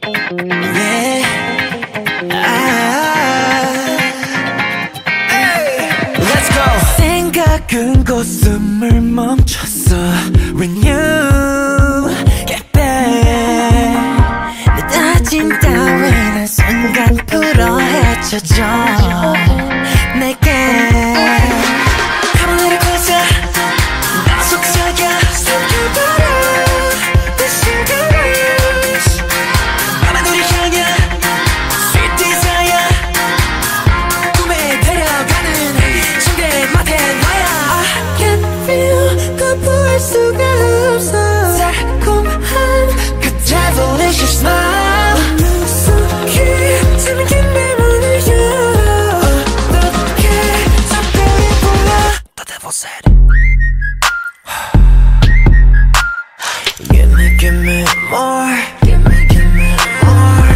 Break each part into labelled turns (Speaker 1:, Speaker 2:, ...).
Speaker 1: Yeah. Let's go. 생각은 곧숨을 멈췄어 When you get back 내 다짐 따윈 순간 풀어 헤쳐져 내게 Come a little closer 나 속삭여 삼켜버려 The sugar rush 밤은 우리 향해 Sweet desire 꿈에 데려가는 침대 맡에 너야 I can feel 거부할 수가 없어 달콤한 그 devilish smile 속에 잠긴 내 맘을 열어 어떻게 작별이 불러 The devil said Give me more Give me more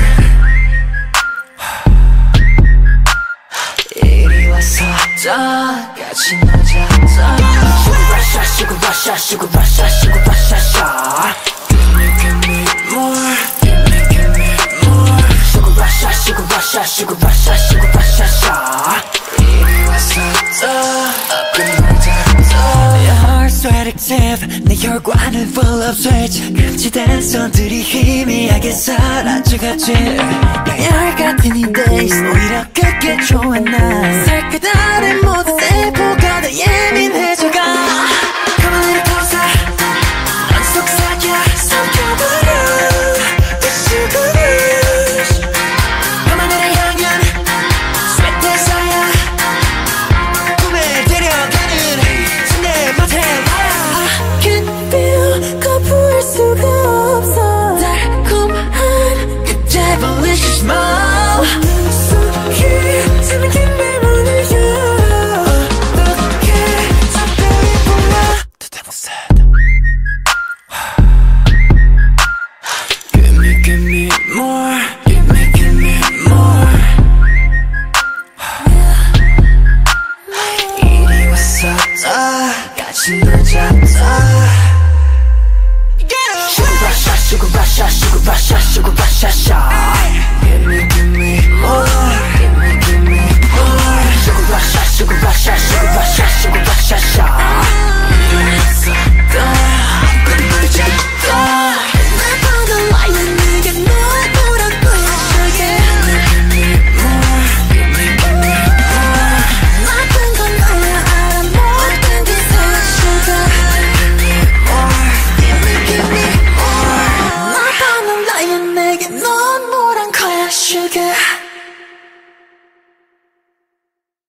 Speaker 1: 이리 와서 더 같이 놀자 Sugar rush, sugar rush, sugar rush, sugar rush Give me more Give me more Sugar rush, sugar rush, sugar rush, sugar rush, sugar 이리 와서 더 끝나자 Your heart's addictive 내 혈관을 full of switch 금지된 손들이 희미하게 사라져가지 양열 같은 이 days 오히려 그게 좋아 난 살펴다른 모든 세포가 더 예민해져가 Come a little closer 넌 속삭여 삼켜버려 The sugar rush 밤하늘을 향한 Sweet desire 꿈에 데려가는 침대 맡에 놔야 I can feel 거부할 수가 없어 달콤한 그 devilish smile 속에 잠긴 내 맘을 열어 어떻게 작별이 불러 The devil said Give me more Give me more 이리 와서 더 같이 놀자 Sugar rush, sugar rush, sugar rush, sugar rush, sugar Give me more Give me more Sugar rush, sugar rush, sugar rush, sugar rush, sugar 이리 와서 더 끝나자 내 방금 와인 네게 널 보란 거야 Sugar Give me more Give me more 나쁜 건 너야 알아 모든 게 새 Sugar Give me more Give me more 나 방금 와인 내게 넌 뭐란 거야 Sugar